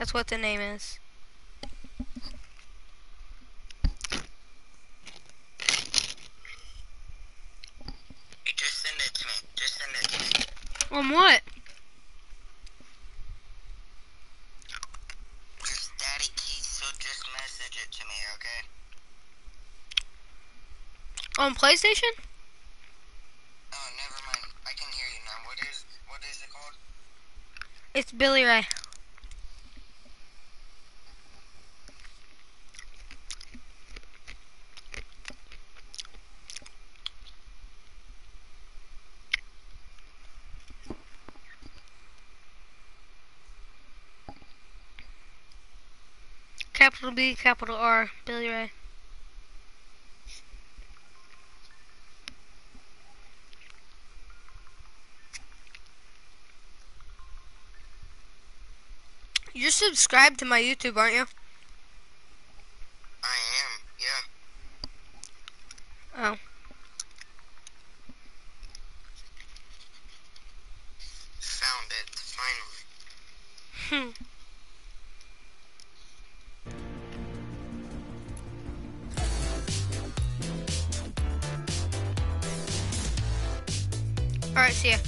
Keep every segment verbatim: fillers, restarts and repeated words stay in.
That's what the name is. You just send it to me. Just send it to me. On what? Just Daddy Keith, so just message it to me, okay? On PlayStation? Oh, never mind. I can hear you now. What is what is it called? It's Billy Ray. Capital B, capital R, Billy Ray. You're subscribed to my YouTube, aren't you? I am, yeah. Oh. Found it, finally. Hmm. Alright, see ya.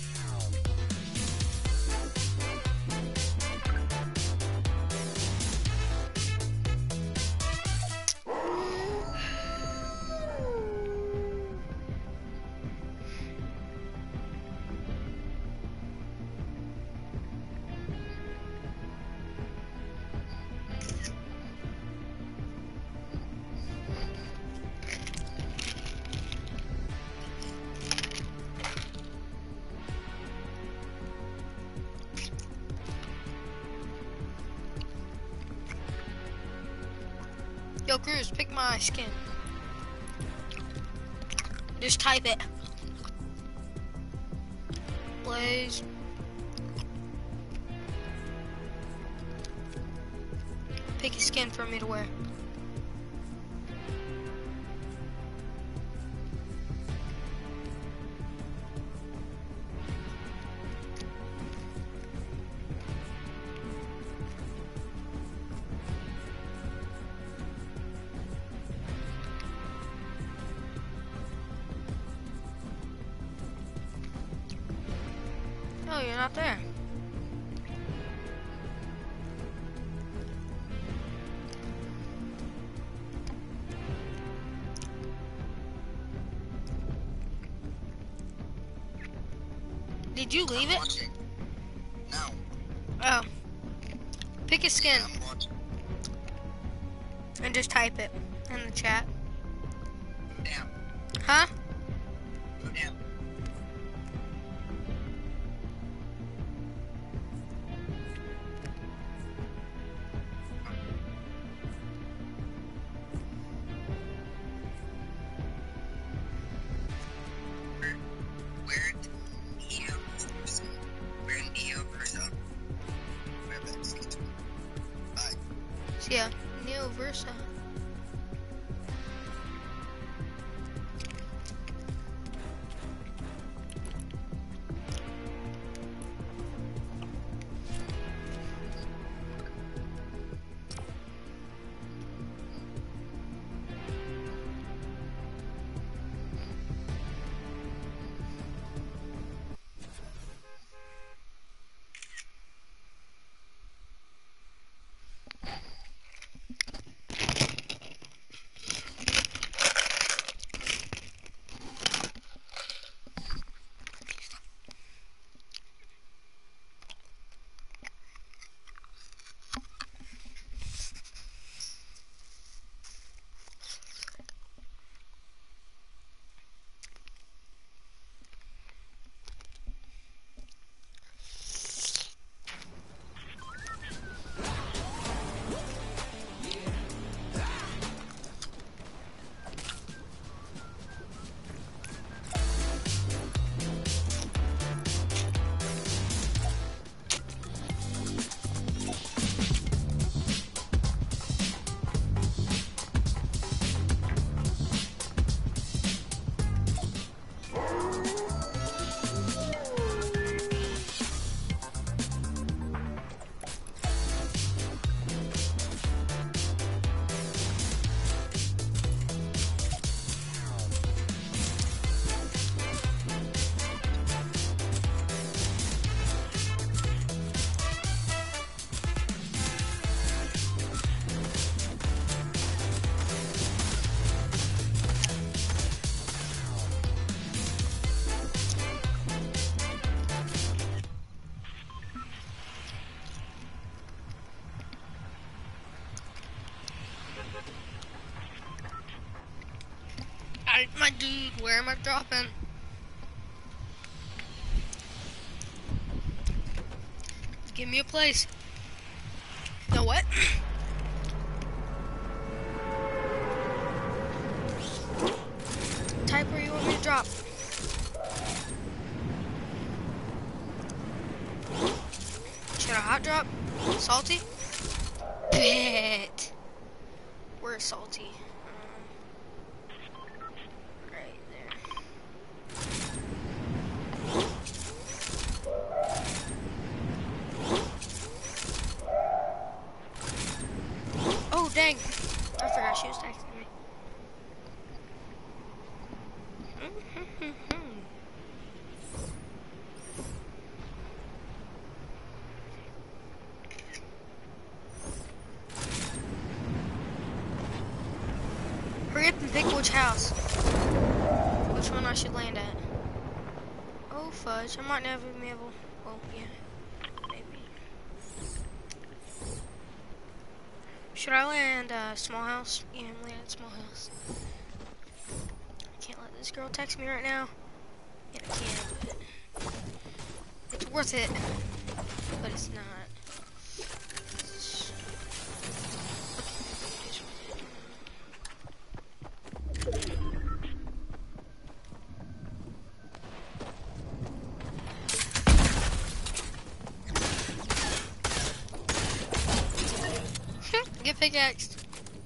Yo, Cruz, pick my skin. Just type it. Blaze. Pick a skin for me to wear. Oh, you're not there. Did you leave I'm it? watching. No. Oh. Pick a skin Yeah, I'm watching. and just type it in the chat. Go down. Huh? Go down. We're, we're in Neo Versa. We're in Neo Versa. We're back. See you tomorrow. Bye. See ya. Neo Versa. My dude, where am I dropping? Give me a place. No what? Type where you want me to drop. Should I hot drop? Salty? Bet. Where's salty? Um, right there. Oh dang! I forgot she was texting me. Hurry up and pick which house. Which one I should land at. Oh fudge, I might never be able. Well, yeah, maybe. Should I land uh, small house? Yeah, I'm landing small house. I can't let this girl text me right now. Yeah, I can, but it's worth it. But it's not. Get pickaxed.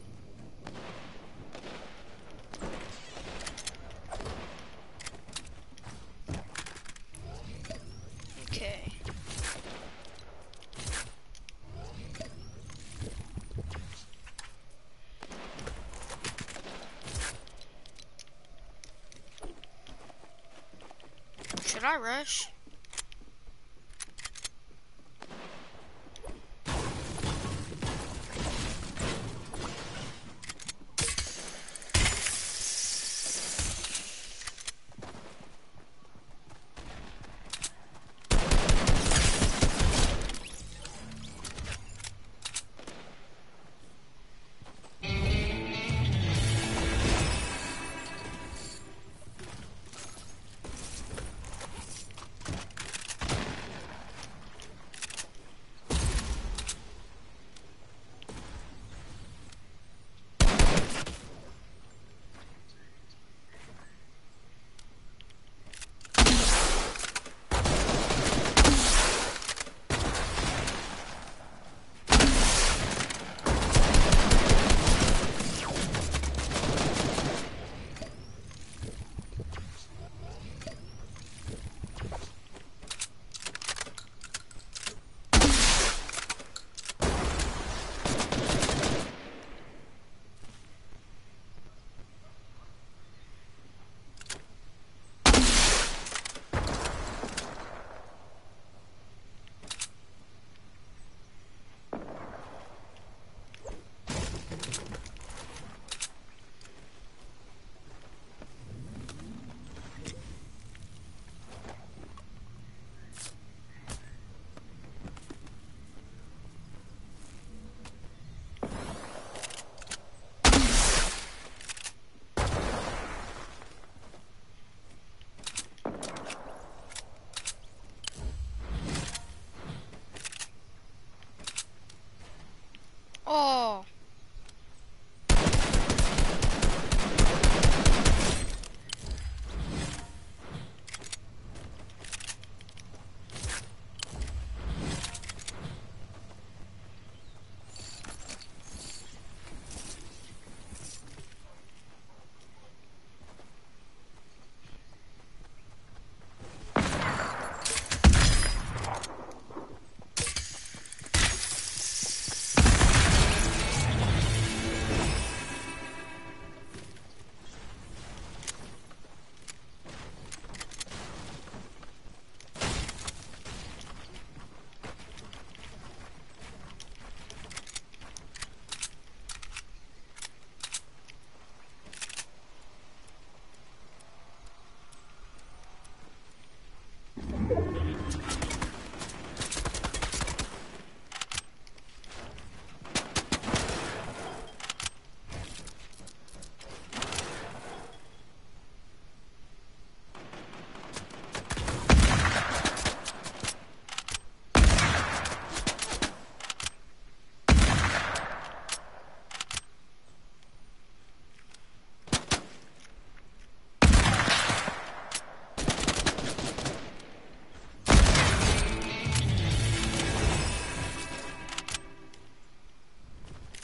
Okay. Should I rush?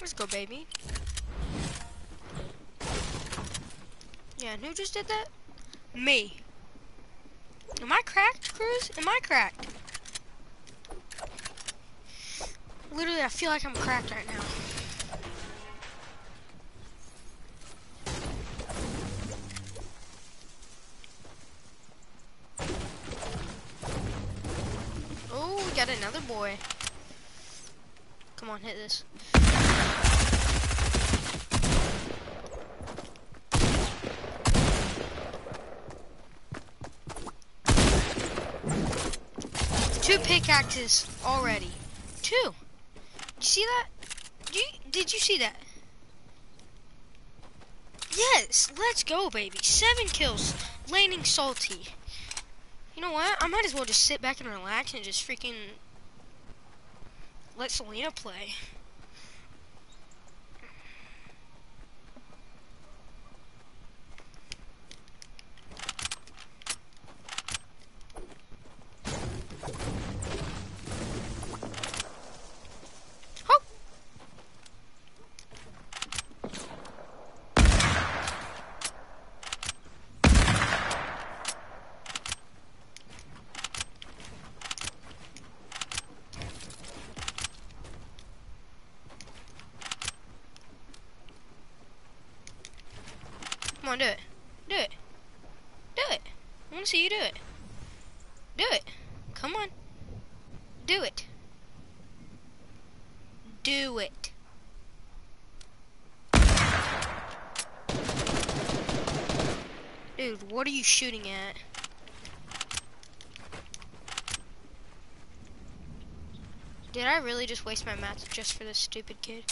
Let's go, baby. Yeah, and who just did that? Me. Am I cracked, Cruz? Am I cracked? Literally, I feel like I'm cracked right now. Oh, we got another boy. Come on, hit this. Two pickaxes already. Two. Did you see that? Did you, did you see that? Yes, let's go, baby. Seven kills. Landing salty. You know what? I might as well just sit back and relax and just freaking let Selena play. Oh! Come on, do it. Do it. Do it. I want to see you do it. Do it. Come on. Do it. Do it. Dude, what are you shooting at? Did I really just waste my mats just for this stupid kid?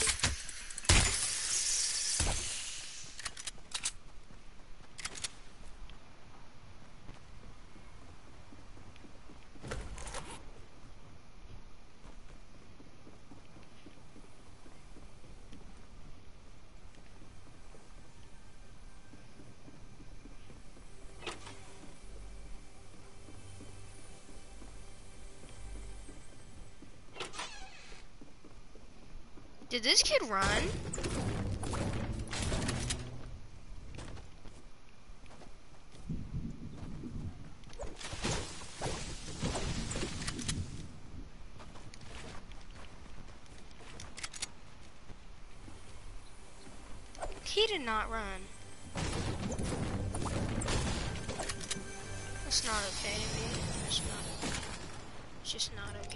Did this kid run? He did not run. That's not okay to me. That's not, it's just not okay.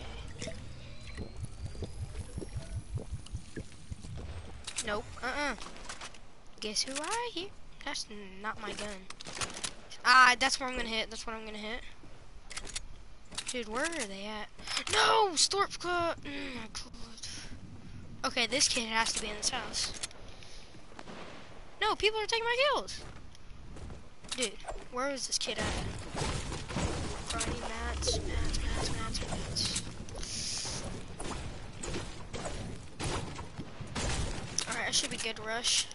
Nope. Uh-uh. Guess who I hear? That's not my gun. Ah, that's where I'm gonna hit. That's what I'm gonna hit. Dude, where are they at? No! Storp Club! Oh my god. Okay, this kid has to be in this house. No, people are taking my kills. Dude, where is this kid at? Grinding mats, mats, mats, mats, mats. Alright, I should be good to rush.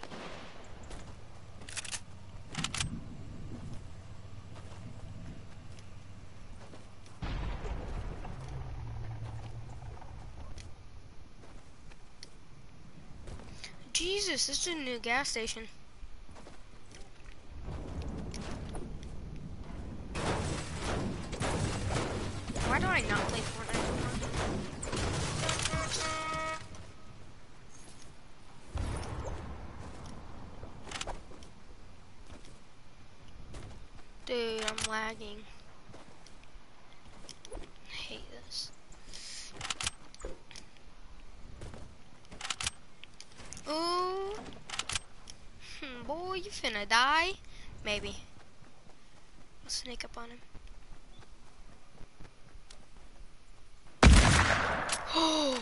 Jesus, this is a new gas station. Why do I not play Fortnite anymore? Dude, I'm lagging. I hate this. Ooh. Hmm, boy, you finna die. Maybe. I'll sneak up on him. Oh!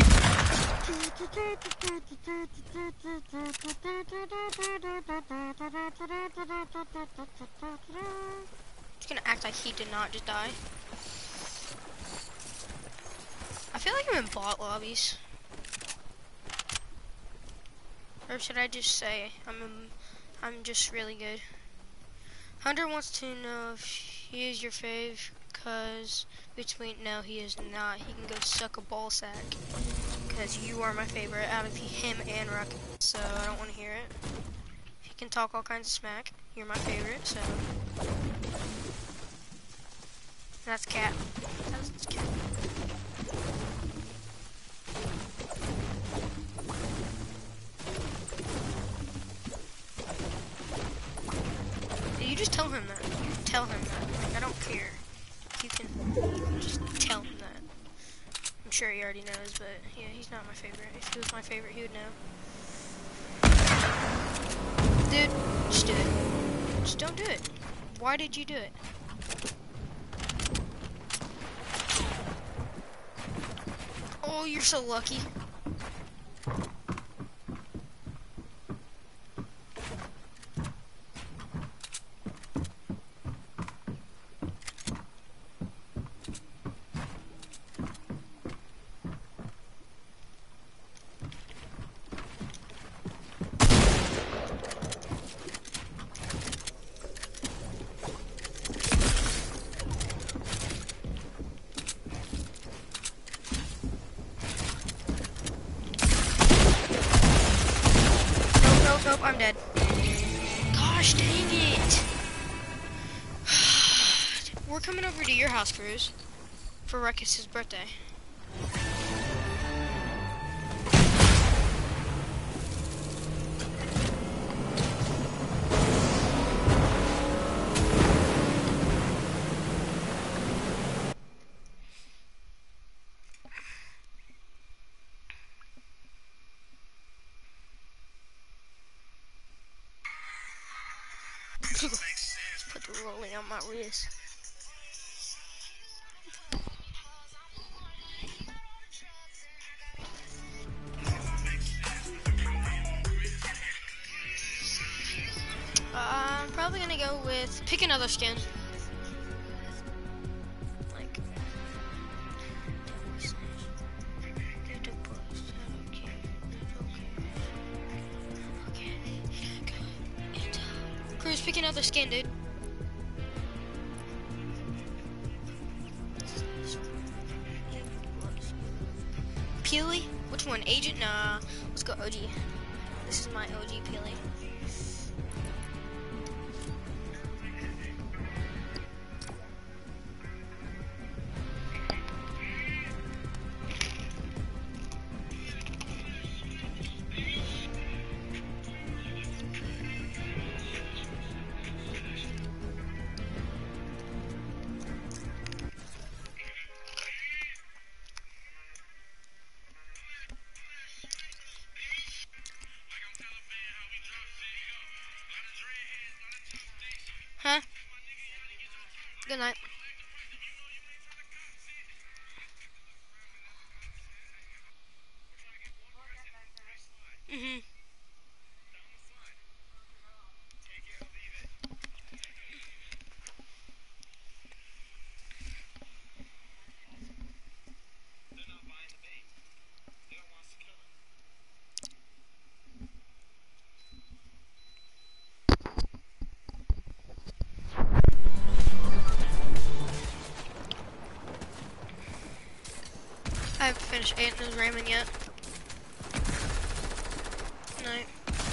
Just gonna act like he did not just die. I feel like I'm in bot lobbies. Or should I just say I'm in, I'm just really good. Hunter wants to know if he is your fave, cause between no he is not. He can go suck a ball sack. because you are my favorite out of him and Ruckus, so I don't want to hear it. He can talk all kinds of smack. You're my favorite, so. That's Cat. That's Cat. You just tell him that. You tell him that. Like, I don't care. You can, you can just tell him that. I'm sure he already knows, but yeah, he's not my favorite. If he was my favorite, he would know. Dude, just do it. Just don't do it. Why did you do it? Oh, you're so lucky. Nope, I'm dead. Gosh dang it. We're coming over to your house, Cruz, for Ruckus's birthday. Put the rolling on my wrist. Uh, I'm probably gonna go with pick another skin. Like Cruz, pick another skin, dude. Peely? Which one? Agent? Nah. Let's go O G. This is my O G Peely. Huh? Good night. Mm-hmm. I haven't finished Anthony's ramen yet. Night.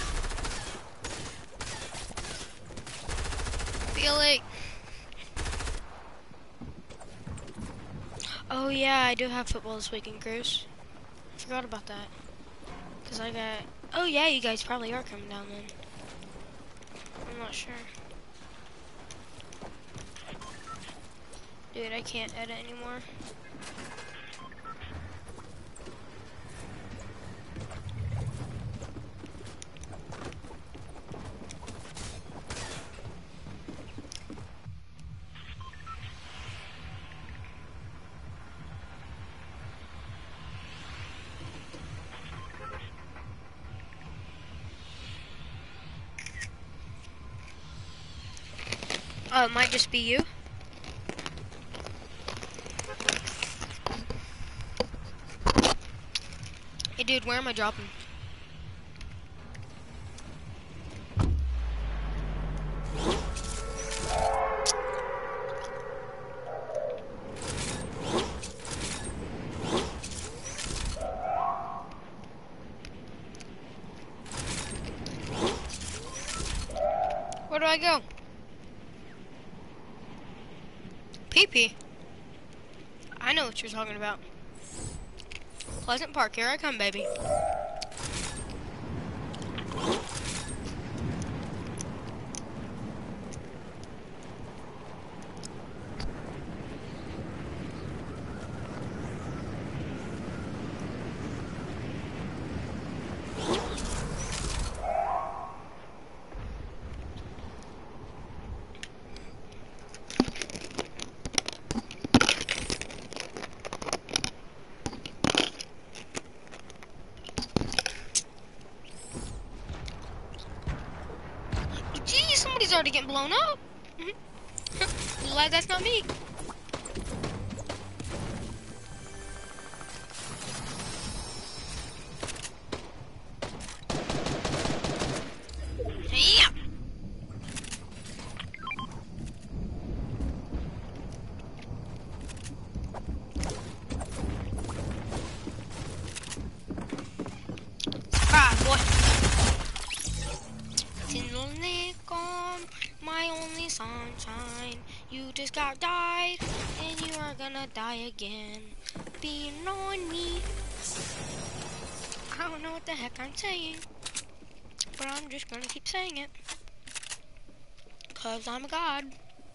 Feel like. Oh yeah, I do have football this weekend, Cruz. Forgot about that. Cause I got. Oh yeah, you guys probably are coming down then. I'm not sure. Dude, I can't edit anymore. Oh, it might just be you. Hey dude, where am I dropping? I go? Pee-pee. I know what you're talking about. Pleasant Park, here I come, baby. Gee, somebody's already getting blown up. Mm-hmm. Glad that's not me. Yeah. Surprise, boy. Tingle gone, my only sunshine. You just got died, and you are gonna die again. Being on me. I don't know what the heck I'm saying, but I'm just gonna keep saying it. Cause I'm a god.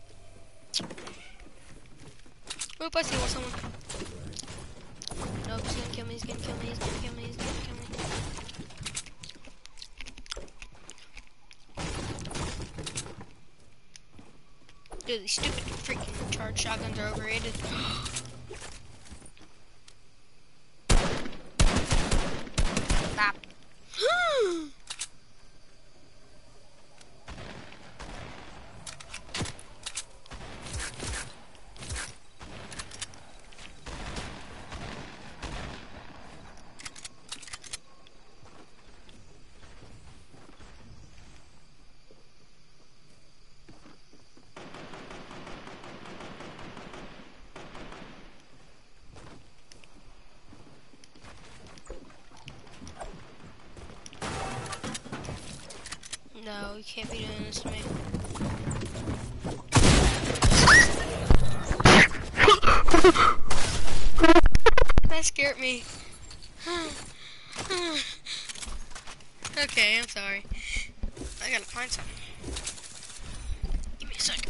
Oop, I see someone. Nope, he's gonna kill me, he's gonna kill me, he's gonna kill me, he's gonna kill me. Dude, these stupid freaking charged shotguns are overrated. Stop. No, you can't be doing this to me. That scared me. Okay, I'm sorry. I gotta find something. Give me a second.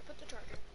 I put the charger.